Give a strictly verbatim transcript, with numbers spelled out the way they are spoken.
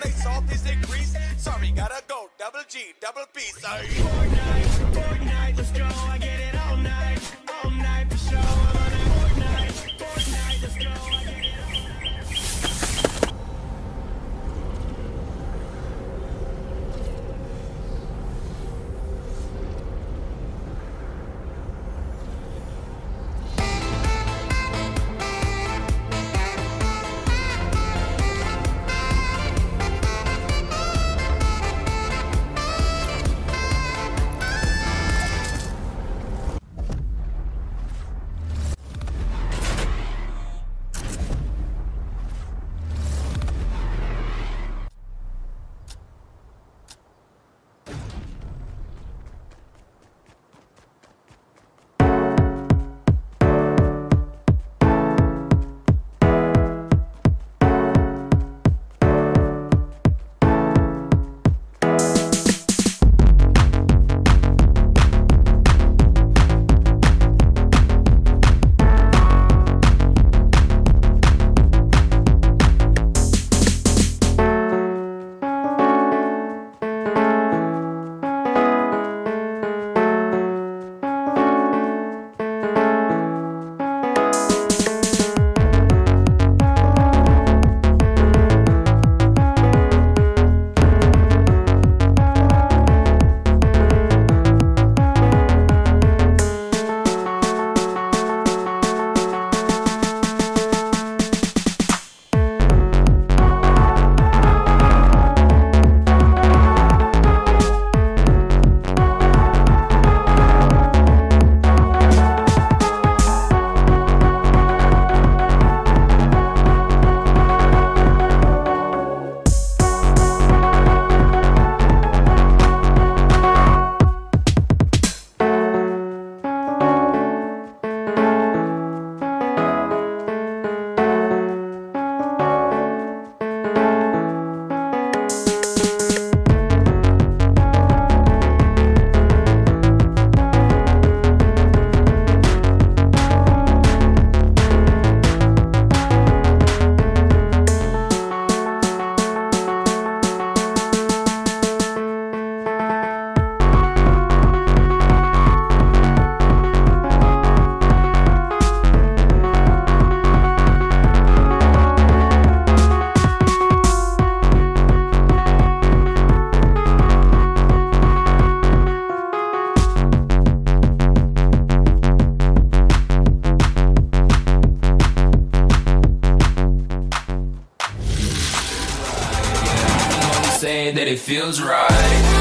place, all these degrees. Sorry, gotta go, double G, double P, sorry. Fortnite, Fortnite, let's go. I get it all night, all night for sure. I'm on a Fortnite, Fortnite, let's go. I get it all night. Saying that it feels right.